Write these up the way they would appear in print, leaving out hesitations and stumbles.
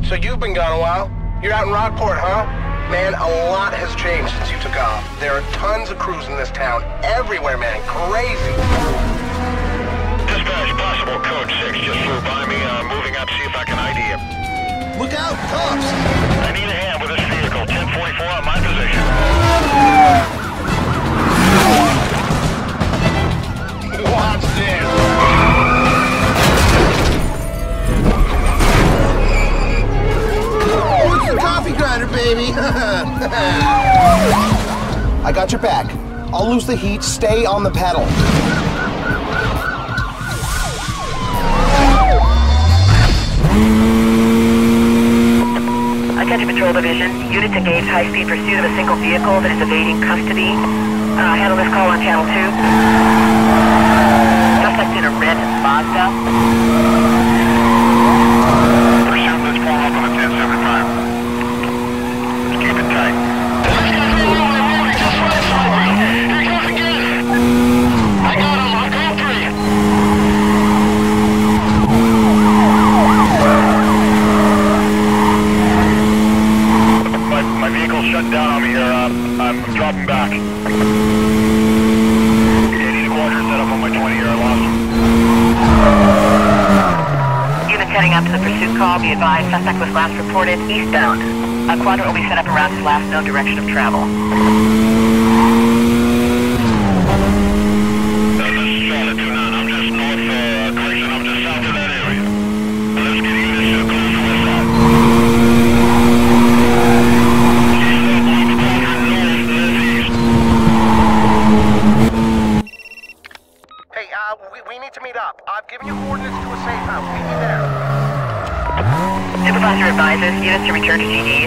So you've been gone a while. You're out in Rockport, huh? Man, a lot has changed since you took off. There are tons of crews in this town. Everywhere, man. Crazy. Dispatch, possible code 6 just flew by me. Moving up to see if I can ID him. Look out, cops! I need a hand with this vehicle. 1044 on my position. Watch this. It's the coffee grinder, baby! I got your back. I'll lose the heat. Stay on the pedal. Attention Patrol Division. Units engage high-speed pursuit of a single vehicle that is evading custody. Handle this call on Channel 2. Suspect in a red Mazda. Pursuit, let's pull up on a 1075. Let's keep it tight. Here he goes again! I got him, I'm going for you! My vehicle's shut down on me here. I'm dropping back. Yeah, I need a quarter set up on my 20 here. I lost him. Units heading out to the pursuit call. Be advised, suspect was last reported eastbound. A quadrant will be set up around his last known direction of travel. This is Charlotte 29. I'm just north, correction, I'm just south of that area. Let's get you this close to west side. Hey, we need to meet up. I've given you coordinates to a safe house. Meet me there. Supervisor advises units to return to GDs.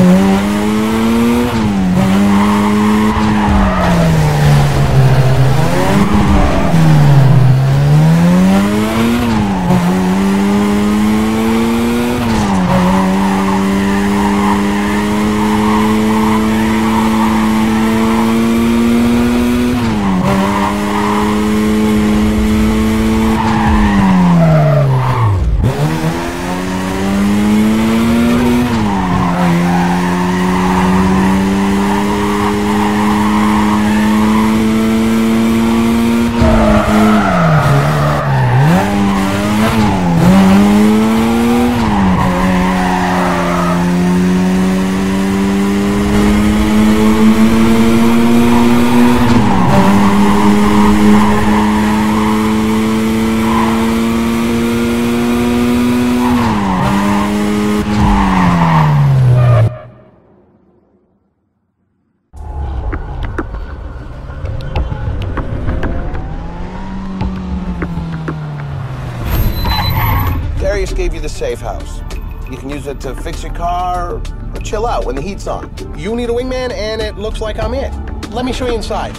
Gave you the safe house. You can use it to fix your car or chill out when the heat's on. You need a wingman, and it looks like I'm it. Let me show you inside.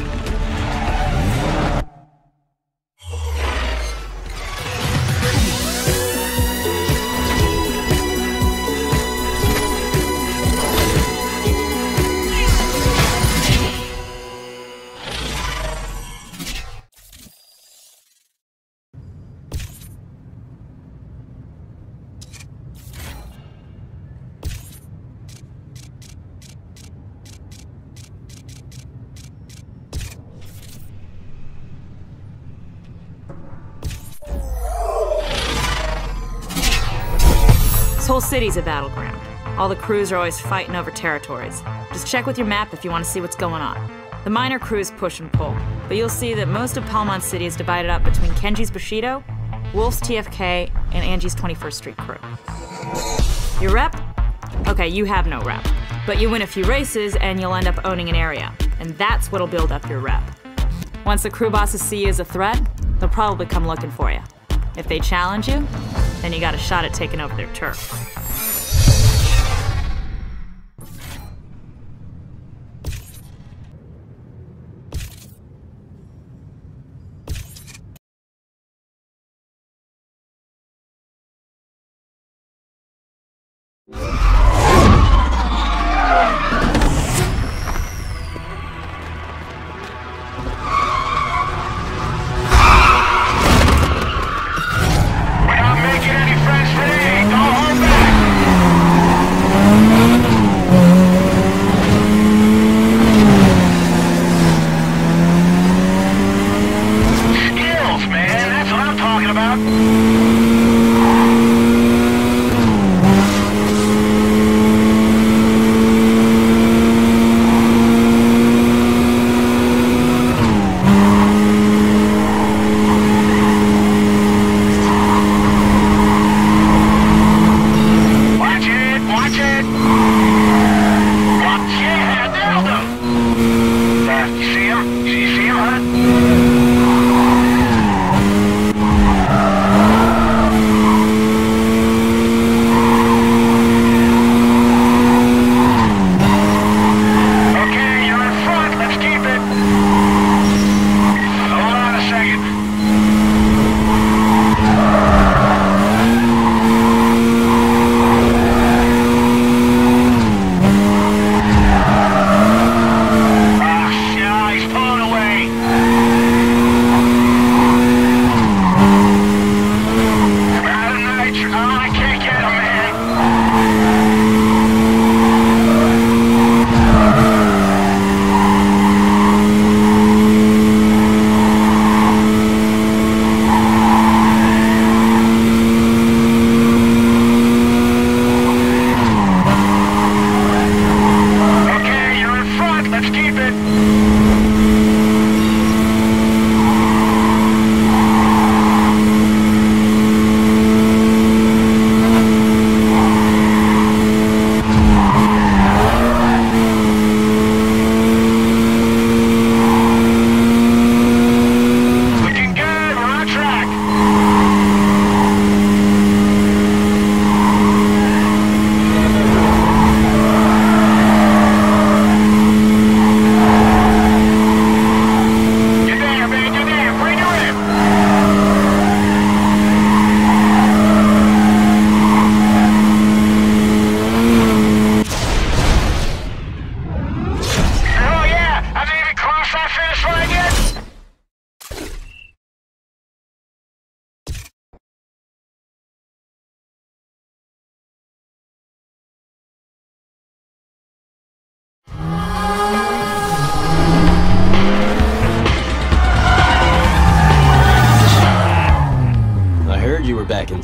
This whole city's a battleground. All the crews are always fighting over territories. Just check with your map if you want to see what's going on. The minor crews push and pull, but you'll see that most of Palmont City is divided up between Kenji's Bushido, Wolf's TFK, and Angie's 21st Street crew. Your rep? Okay, you have no rep. But you win a few races and you'll end up owning an area, and that's what'll build up your rep. Once the crew bosses see you as a threat, they'll probably come looking for you. If they challenge you, then you got a shot at taking over their turf.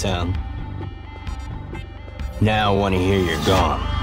sound. Now I want to hear you're gone.